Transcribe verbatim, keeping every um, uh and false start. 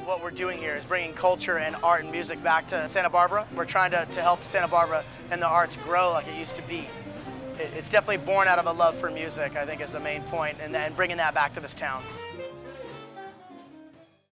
of what we're doing here is bringing culture and art and music back to Santa Barbara. We're trying to, to help Santa Barbara and the arts grow like it used to be. It, it's definitely born out of a love for music, I think, is the main point, and, and bringing that back to this town.